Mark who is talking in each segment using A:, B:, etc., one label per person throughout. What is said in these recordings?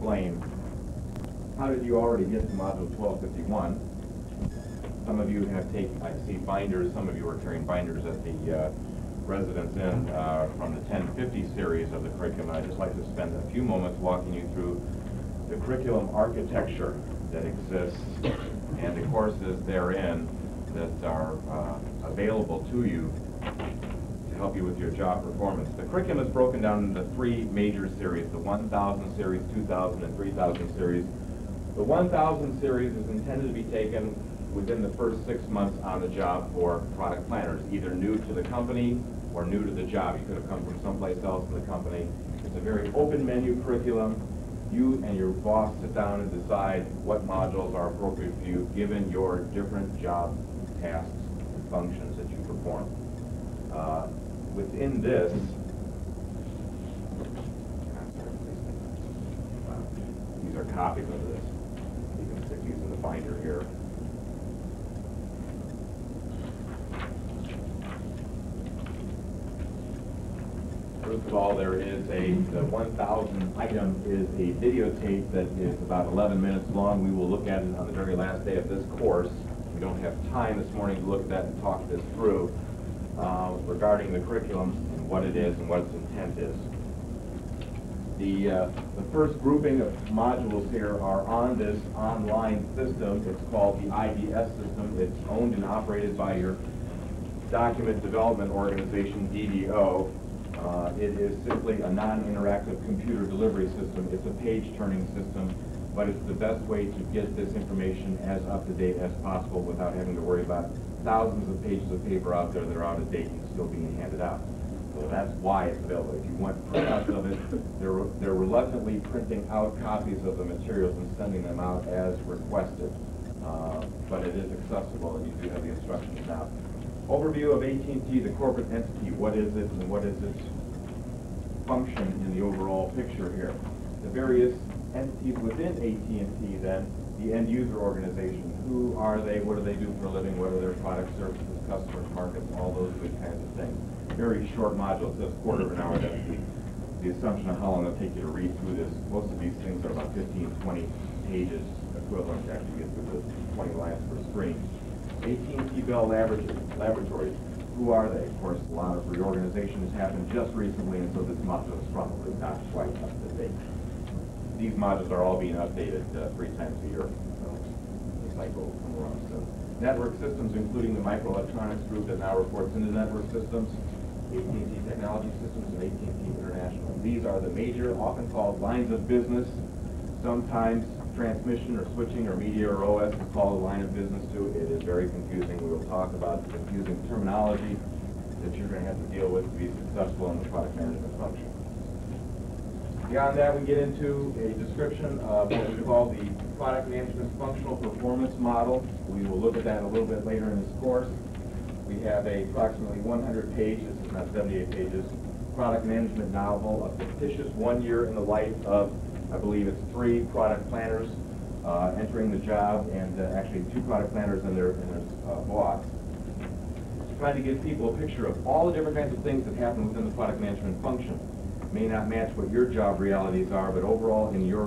A: explain, how did you already get to Module 1251? Some of you have taken, I see binders, some of you are carrying binders at the Residence Inn from the 1050 series of the curriculum. I'd just like to spend a few moments walking you through the curriculum architecture that exists and the courses therein that are available to you to help you with your job performance. The curriculum is broken down into three major series, the 1000 series, 2000, and 3000 series. The 1000 series is intended to be taken within the first 6 months on the job for product planners, either new to the company or new to the job. You could have come from someplace else in the company. It's a very open menu curriculum. You and your boss sit down and decide what modules are appropriate for you given your different job tasks and functions that you perform. Within this, these are copies of this. You can stick these in the binder here. First of all, there is the 1000 item is a videotape that is about 11 minutes long. We will look at it on the very last day of this course. We don't have time this morning to look at that and talk this through regarding the curriculum and what it is and what its intent is. The first grouping of modules here are on this online system. It's called the IDS system. It's owned and operated by your document development organization, DDO. It is simply a non-interactive computer delivery system. It's a page-turning system, but it's the best way to get this information as up-to-date as possible without having to worry about thousands of pages of paper out there that are out of date and still being handed out. So that's why it's available. If you want printouts of it, they're reluctantly printing out copies of the materials and sending them out as requested. But it is accessible, and you do have the instructions now. Overview of AT&T, the corporate entity. What is it and what is its function in the overall picture here? The various entities within AT&T then, the end user organization. Who are they? What do they do for a living? What are their products, services, customers, markets, all those good kinds of things. Very short module. It says quarter of an hour. That's the assumption of how long it'll take you to read through this. Most of these things are about 15, 20 pages equivalent to actually get through the 20 lines per screen. AT&T Bell Laboratories. Who are they? Of course, a lot of reorganization has happened just recently, and so this module is probably not quite up to date. These modules are all being updated 3 times a year, so the cycle will come around soon. Network systems, including the microelectronics group that now reports into network systems, AT&T Technology Systems, and AT&T International. These are the major, often called lines of business. Sometimes transmission or switching or media or OS is called a line of business too. It is very confusing. We will talk about the confusing terminology that you're going to have to deal with to be successful in the product management function. Beyond that, we get into a description of what we call the product management functional performance model. We will look at that a little bit later in this course. We have a approximately 100 pages, if not 78 pages, product management novel, a fictitious 1 year in the life of, I believe it's 3 product planners entering the job, and actually 2 product planners and their boss. Trying to give people a picture of all the different kinds of things that happen within the product management function. May not match what your job realities are, but overall in your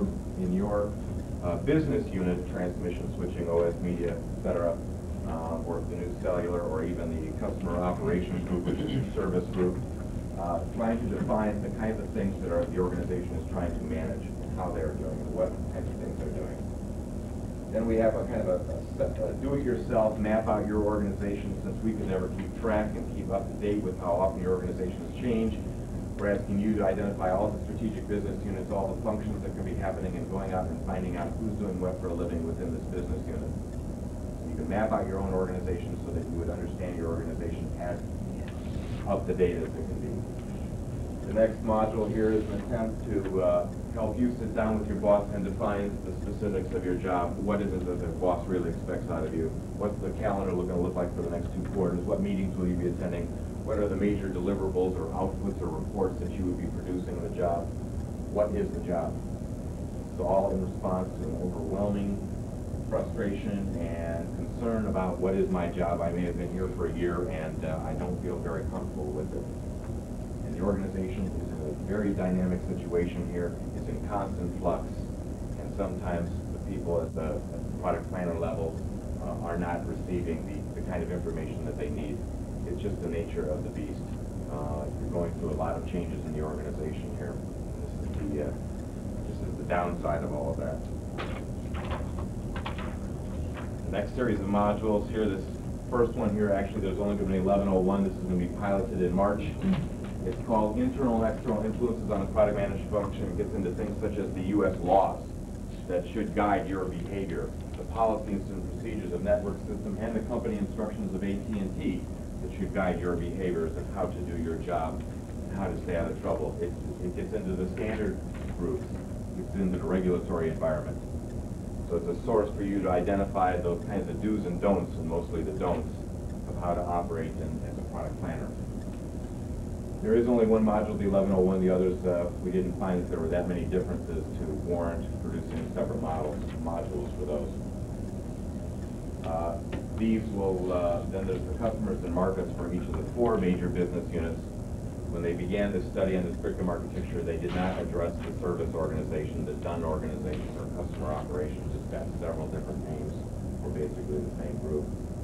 A: business unit, transmission, switching, OS, media, etc., or the new cellular, or even the customer operations group, which is your service group, trying to define the kinds of things that the organization is trying to manage, and how they're doing, and what kinds of things they're doing. Then we have a kind of a do-it-yourself, map out your organization, since we can never keep track and keep up to date with how often your organization has changed. We're asking you to identify all the strategic business units, all the functions that can be happening, and going out and finding out who's doing what for a living within this business unit. So you can map out your own organization so that you would understand your organization as up to date as it can be. The next module here is an attempt to help you sit down with your boss and define the specifics of your job. What is it that the boss really expects out of you? What's the calendar going to look like for the next 2 quarters? What meetings will you be attending? What are the major deliverables or outputs or reports that you would be producing in the job? What is the job? So all in response to an overwhelming frustration and concern about what is my job. I may have been here for a year and I don't feel very comfortable with it. And the organization is in a very dynamic situation here. It's in constant flux. sometimes the people at the product planner level are not receiving the kind of information that they need. It's just the nature of the beast. You're going through a lot of changes in the organization here. This is the downside of all of that. The next series of modules here, this first one here, actually there's only going to be 1101. This is going to be piloted in March. It's called Internal and External Influences on the Product Management Function. It gets into things such as the U.S. laws that should guide your behavior, the policies and procedures of network system, and the company instructions of AT&T that should guide your behaviors and how to do your job and how to stay out of trouble. It gets into the standard groups. It gets into the regulatory environment. So it's a source for you to identify those kinds of do's and don'ts, and mostly the don'ts, of how to operate as a product planner. There is only one module, the 1101. The others, we didn't find that there were that many differences to warrant producing separate modules for those. These will, then there's the customers and markets for each of the 4 major business units. When they began this study on this curriculum architecture, they did not address the service organization, the done organization, or customer operations. It's got several different names for basically the same group.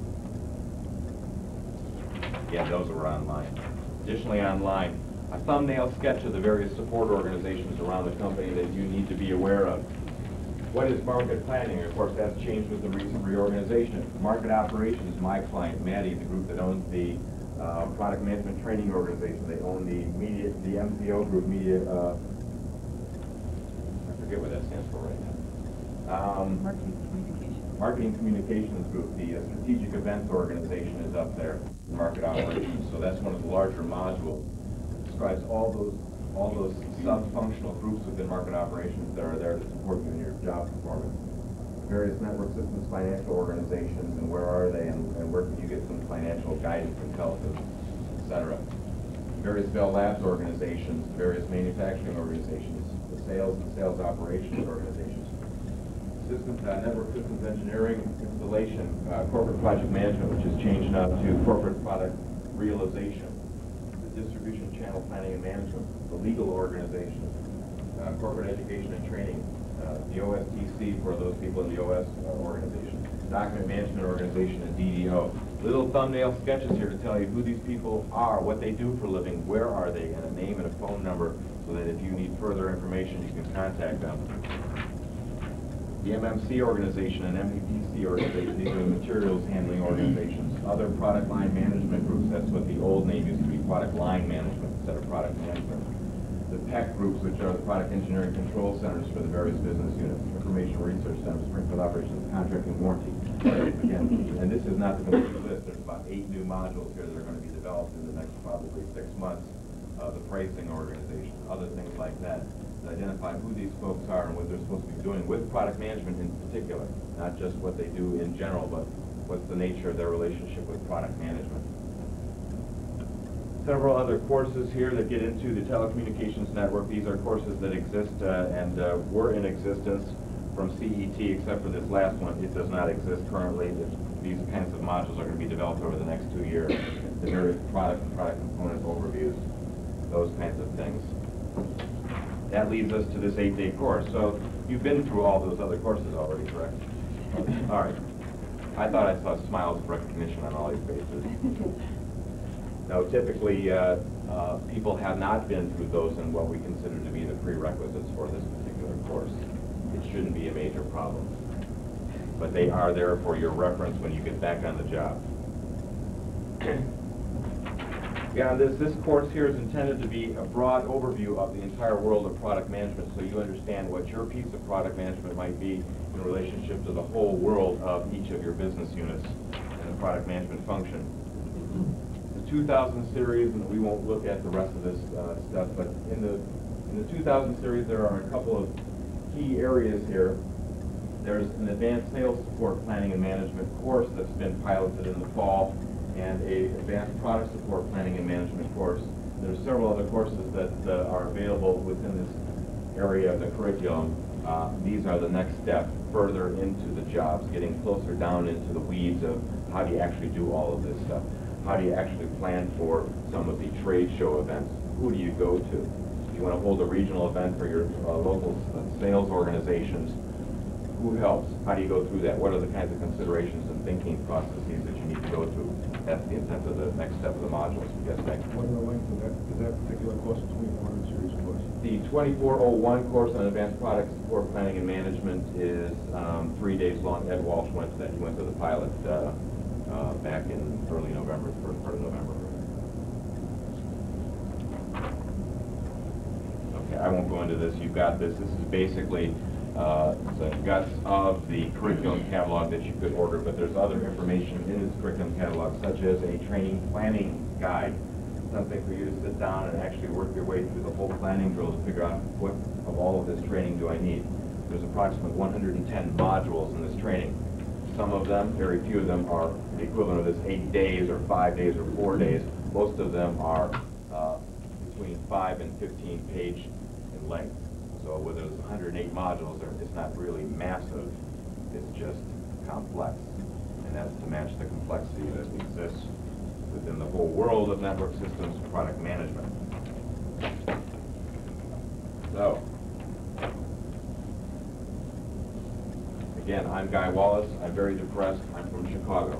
A: Yeah, those were online. Additionally online, a thumbnail sketch of the various support organizations around the company that you need to be aware of. What is market planning? Of course, that's changed with the recent reorganization. Market operations, my client, Maddie, the group that owns the product management training organization. They own the media, the MCO group, media, I forget what that stands for right now. Marketing Communications Group. The strategic events organization is up there, market operations. So that's one of the larger modules. It describes all those sub-functional groups within market operations that are there to support you in your job performance. Various network systems, financial organizations, and where are they, and where can you get some financial guidance and help, etc. Various Bell Labs organizations, various manufacturing organizations, the sales and sales operations organizations, network systems engineering, installation, corporate project management, which has changed now to corporate product realization, the distribution channel planning and management, the legal organization, corporate education and training, the OSTC for those people in the OS organization, document management organization, and DDO. Little thumbnail sketches here to tell you who these people are, what they do for a living, where are they, and a name and a phone number so that if you need further information, you can contact them. The MMC organization and MPPC organization, these are the materials handling organizations. Other product line management groups, that's what the old name used to be, product line management instead of product management. The PEC groups, which are the product engineering control centers for the various business units, information research centers, Springfield operations, contract and warranty. Again, and this is not the complete list. There's about 8 new modules here that are going to be developed in the next probably 6 months. The pricing organization, other things like that, to identify who these folks are and what they're supposed to be doing with product management in particular, not just what they do in general, but what's the nature of their relationship with product management. Several other courses here that get into the telecommunications network. These are courses that exist and were in existence from CET, except for this last one. It does not exist currently. These kinds of modules are going to be developed over the next 2 years. The various product and product component overviews, those kinds of things. That leads us to this 8-day course. So you've been through all those other courses already, correct? All right. I thought I saw smiles of recognition on all these faces. Now, typically, people have not been through those in what we consider to be the prerequisites for this particular course. It shouldn't be a major problem. But they are there for your reference when you get back on the job. Yeah, this course here is intended to be a broad overview of the entire world of product management, so you understand what your piece of product management might be in relationship to the whole world of each of your business units and the product management function. The 2000 series, and we won't look at the rest of this stuff, but in the 2000 series there are a couple of key areas here. There's an advanced sales support planning and management course that's been piloted in the fall, and a advanced product support planning and management course. There's several other courses that are available within this area of the curriculum. These are the next step further into the jobs, getting closer down into the weeds of how do you actually do all of this stuff. How do you actually plan for some of the trade show events? Who do you go to? If you want to hold a regional event for your local sales organizations, Who helps? How do you go through that? What are the kinds of considerations and thinking processes that you need to go through? That's the intent of the next step of the modules. Yes, thank you.
B: What are the length of that? Is that particular course a 2400 series course?
A: The 2401 course on Advanced Product Support Planning and Management is 3 days long. Ed Walsh went to that. He went to the pilot back in early November, first part of November. Okay, I won't go into this. You've got this. This is basically the guts of the curriculum catalog that you could order, but there's other information in this curriculum catalog, such as a training planning guide, something for you to sit down and actually work your way through the whole planning drill to figure out what of all of this training do I need. There's approximately 110 modules in this training. Some of them, very few of them, are the equivalent of this 8 days or 5 days or 4 days. Most of them are between 5 and 15 page in length. So with those 108 modules, it's not really massive, it's just complex. And that's to match the complexity that exists within the whole world of network systems product management. So, again, I'm Guy Wallace. I'm very depressed. I'm from Chicago.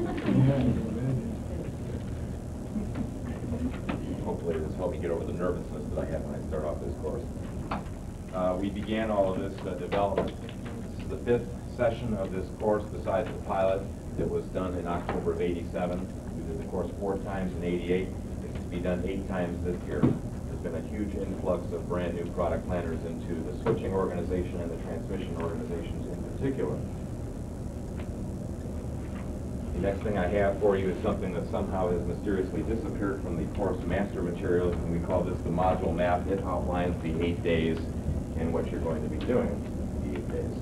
A: Hopefully this helped me get over the nervousness that I had when I started off this course. We began all of this development. This is the 5th session of this course besides the pilot that was done in October of '87. We did the course 4 times in '88. It's to be done 8 times this year. There's been a huge influx of brand new product planners into the switching organization and the transmission organizations in particular. The next thing I have for you is something that somehow has mysteriously disappeared from the course master materials, and we call this the module map. It outlines the 8 days and what you're going to be doing the 8 days.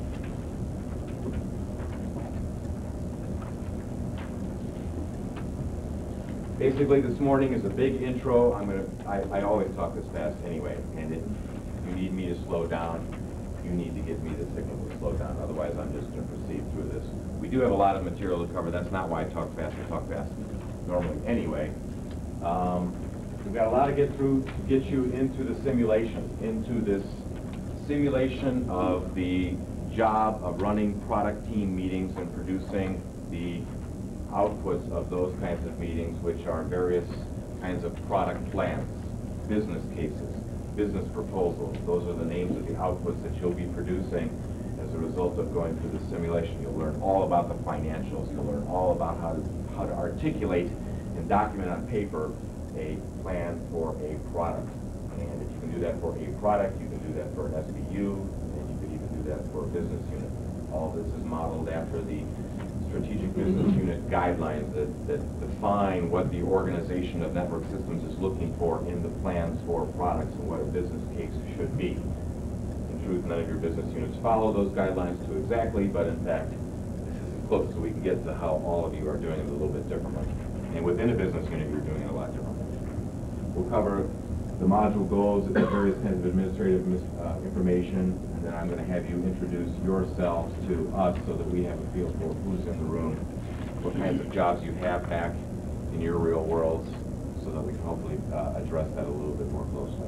A: Basically, this morning is a big intro. I always talk this fast anyway, and you need me to slow down. You need to give me the signal to slow down. Otherwise, I'm just going to proceed through this. We do have a lot of material to cover. That's not why I talk fast. I talk fast normally anyway. We've got a lot to get through to get you into the simulation, into this simulation of the job of running product team meetings and producing the outputs of those kinds of meetings, which are various kinds of product plans, business cases, business proposals. Those are the names of the outputs that you'll be producing as a result of going through the simulation. You'll learn all about the financials. You'll learn all about how to articulate and document on paper a plan for a product. And if you can do that for a product, you can do that for an SBU, and you can even do that for a business unit. All of this is modeled after the strategic business unit guidelines that define what the organization of network systems is looking for in the plans for products and what a business case should be. In truth, none of your business units follow those guidelines too exactly, but in fact, this is as close as we can get to how all of you are doing it a little bit differently. And within a business unit, you're doing it a lot differently. We'll cover the module goals, the various kinds of administrative information, and then I'm going to have you introduce yourselves to us so that we have a feel for who's in the room, what kinds of jobs you have back in your real worlds, so that we can hopefully address that a little bit more closely.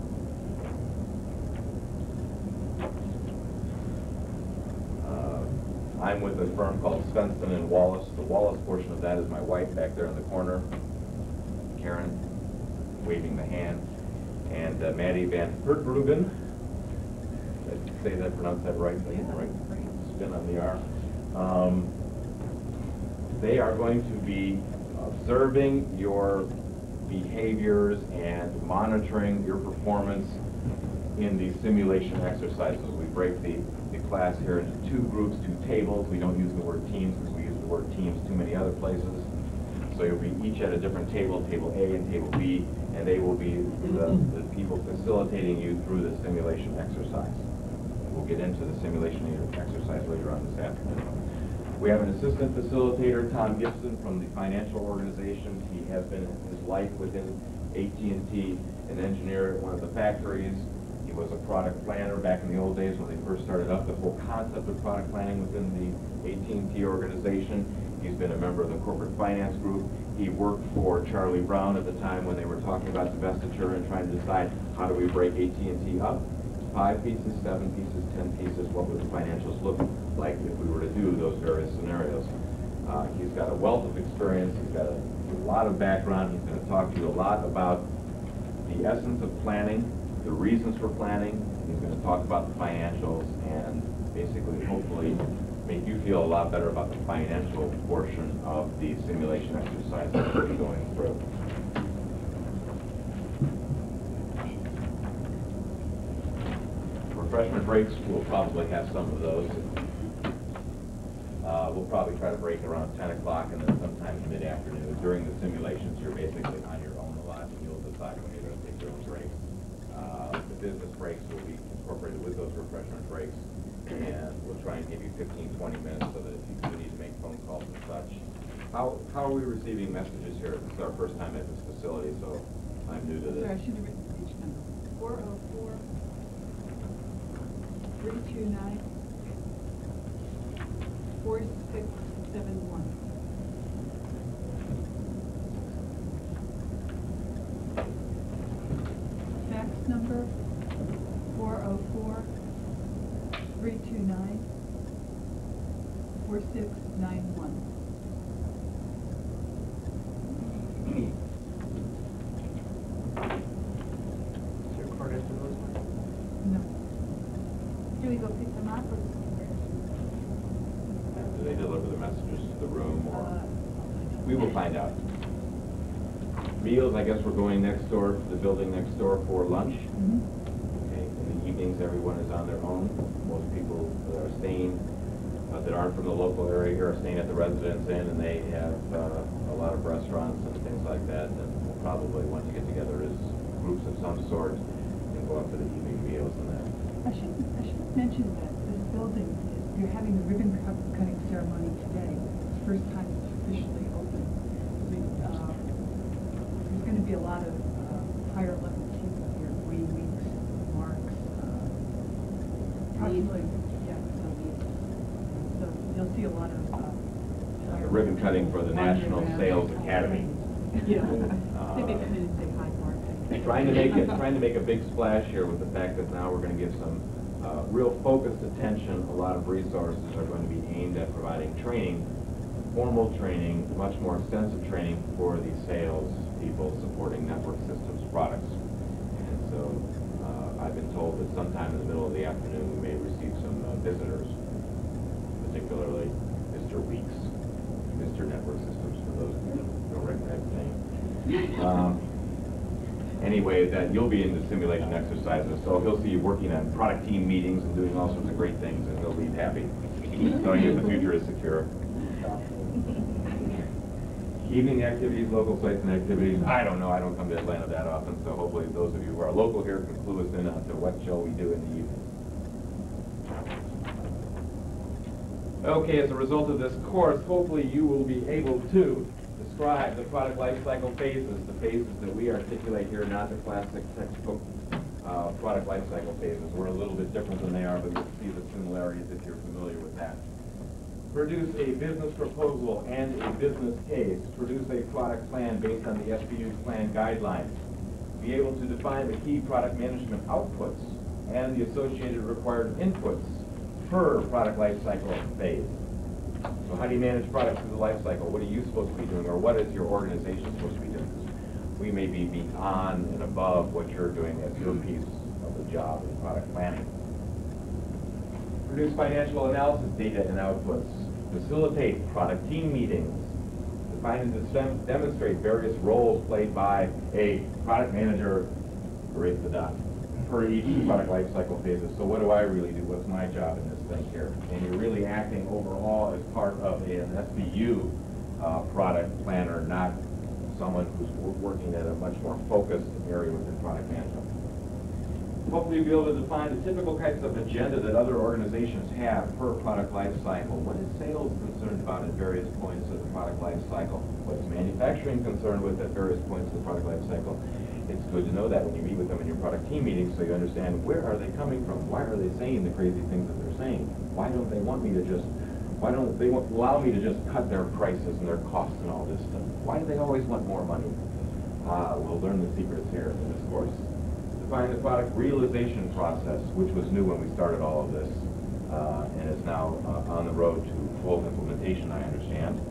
A: I'm with a firm called Svensson and Wallace. The Wallace portion of that is my wife back there in the corner, Karen, waving the hand, and Maddie Van Hertbruggen. Did I say that, pronounce that right? Right. Spin on the R. They are going to be observing your behaviors and monitoring your performance in the simulation exercises. We break the class here into 2 groups, 2 tables. We don't use the word teams because we use the word teams too many other places. So you'll be each at a different table, table A and table B, and they will be the people facilitating you through the simulation exercise. We'll get into the simulation exercise later on this afternoon. We have an assistant facilitator, Tom Gibson, from the financial organization. He has been his life within AT&T, an engineer at one of the factories. He was a product planner back in the old days when they first started up the whole concept of product planning within the AT&T organization. He's been a member of the corporate finance group. He worked for Charlie Brown at the time when they were talking about divestiture and trying to decide how do we break AT&T up. 5 pieces, 7 pieces, 10 pieces? What would the financials look like if we were to do those various scenarios? He's got a wealth of experience. He's got a lot of background. He's going to talk to you a lot about the essence of planning, the reasons for planning. He's going to talk about the financials and basically, hopefully, make you feel a lot better about the financial portion of the simulation exercise that we're going through. Refreshment breaks, we'll probably have some of those. We'll probably try to break around 10 o'clock and then sometime mid-afternoon. During the simulations, you're basically on your own a lot, and you'll decide when you're going to take your own breaks. The business breaks will be incorporated with those refreshment breaks, and we'll try and give you 15, 20 minutes so that if you do need to make phone calls and such. How are we receiving messages here? This is our first time at this facility, so I'm new to this.
C: Sorry, I should have written the page number. 404 329 4671. Fax number 404 329 4691. No.
D: Do we go pick them up or?
A: Do they deliver the messages to the room, or? We will find out. Meals, I guess we're going next door to the building next door for lunch. Okay. In the evenings, everyone is on their own. Most people that are staying, that aren't from the local area here, are staying at the Residence Inn, and they have a lot of restaurants and things like that. And we'll probably want to get together as groups of some sort and go out for the evening meals and that.
C: I should mention that this building, you're having the ribbon cutting ceremony today. It's the first time it's officially open. There's going to be a lot of higher level people here, Wayne Weeks, Marks, possibly, yeah, so you'll see a lot of
A: The ribbon cutting for the National Sales Academy.
C: Yeah, they may come in and say hi, Mark.
A: Trying to make a big splash here with the fact that now we're going to give some real focused attention. A lot of resources are going to be aimed at providing training, formal training, much more extensive training for the sales people supporting Network Systems products. And so I've been told that sometime in the middle of the afternoon we may receive some visitors, particularly Mr. Weeks, Mr. Network Systems, for those of you who don't recognize the name. Anyway, that you'll be in the simulation exercises, so he'll see you working on product team meetings and doing all sorts of great things, and he'll leave happy, knowing that the future is secure. Evening activities, local sites and activities, I don't know, I don't come to Atlanta that often, so hopefully those of you who are local here can clue us in on to what shall we do in the evening. Okay, as a result of this course, hopefully you will be able to describe the product life cycle phases, the phases that we articulate here, not the classic textbook product life cycle phases. We're a little bit different than they are, but you'll see the similarities if you're familiar with that. Produce a business proposal and a business case. Produce a product plan based on the SBU's plan guidelines. Be able to define the key product management outputs and the associated required inputs per product life cycle phase. So how do you manage products through the life cycle? What are you supposed to be doing, or what is your organization supposed to be doing? Because we may be beyond and above what you're doing as your piece of the job in product planning. Produce financial analysis data and outputs. Facilitate product team meetings. Define and demonstrate various roles played by a product manager, erase the dot, for each product life cycle phases. So what do I really do? What's my job in this thing here? And you're really acting overall as part of an SBU product planner, not someone who's working at a much more focused area within product management. Hopefully you'll be able to define the typical kinds of agenda that other organizations have per product life cycle. What is sales concerned about at various points of the product life cycle? What is manufacturing concerned with at various points of the product life cycle? It's good to know that when you meet with them in your product team meetings, so you understand where are they coming from? Why are they saying the crazy things that they're saying? Why don't they want me to just, why don't they allow me to just cut their prices and their costs and all this stuff? Why do they always want more money? We'll learn the secrets here in this course. define the product realization process, which was new when we started all of this, and is now on the road to full implementation, I understand.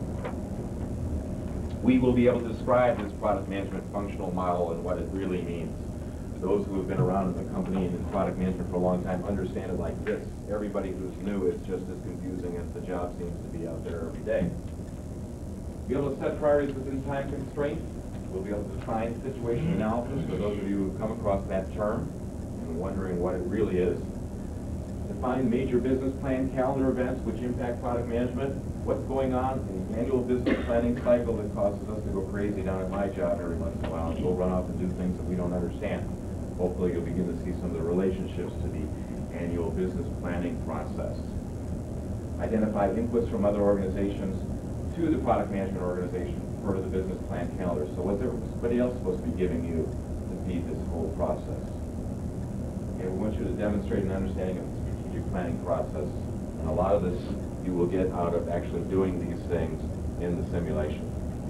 A: We will be able to describe this product management functional model and what it really means. Those who have been around in the company and in product management for a long time understand it like this. Everybody who's new, it's just as confusing as the job seems to be out there every day. Be able to set priorities within time constraints. We'll be able to define situation analysis for those of you who've come across that term and wondering what it really is. Define major business plan calendar events which impact product management. What's going on in the annual business planning cycle that causes us to go crazy down at my job every once in a while and go run off and do things that we don't understand. Hopefully you'll begin to see some of the relationships to the annual business planning process. Identify inputs from other organizations to the product management organization for the business plan calendar. So what's everybody else supposed to be giving you to feed this whole process? Okay, we want you to demonstrate an understanding of the strategic planning process, and a lot of this you will get out of actually doing these things in the simulation.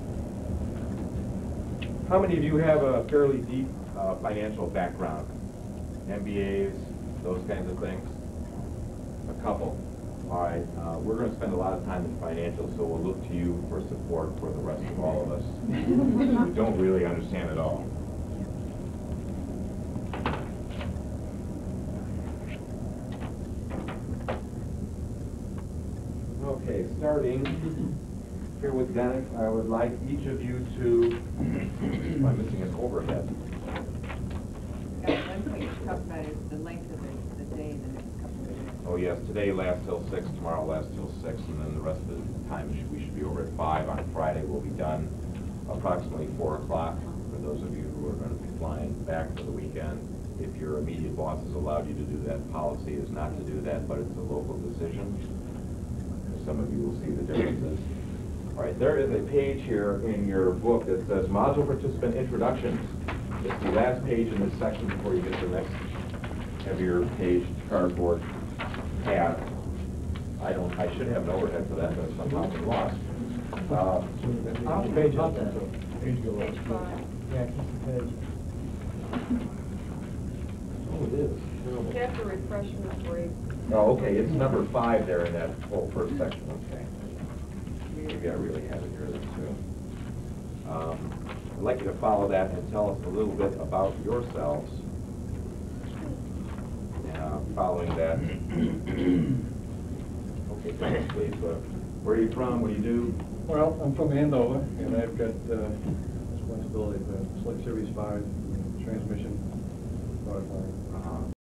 A: How many of you have a fairly deep financial background? MBAs, those kinds of things? A couple. All right, we're going to spend a lot of time in financials, so we'll look to you for support for the rest of all of us who don't really understand it all. Okay, starting here with Dennis, I would like each of you to, I'm missing an overhead.
E: One thing you talked about is the length of the day, the next couple of days.
A: Oh yes, today lasts till 6, tomorrow lasts till 6, and then the rest of the time we should be over at 5. On Friday we'll be done approximately 4 o'clock for those of you who are going to be flying back for the weekend. If your immediate boss has allowed you to do that, policy is not to do that, but it's a local decision. Some of you will see the differences. All right, there is a page here in your book that says Module Participant Introductions. It's the last page in this section before you get to the next heavier page cardboard pad. I should have an overhead for that, but somehow been lost.
B: Page up, page go up.
E: Page 5.
B: Yeah, keep the page.
A: Oh, it is.
E: You have to refreshment break.
A: Oh, okay, it's number 5 there in that whole first section, okay. Maybe I really have it here then too. I'd like you to follow that and tell us a little bit about yourselves. Following that. Okay, tell us please, where are you from, what do you do?
B: Well, I'm from Andover, and I've got responsibility for Select Series 5 transmission product line.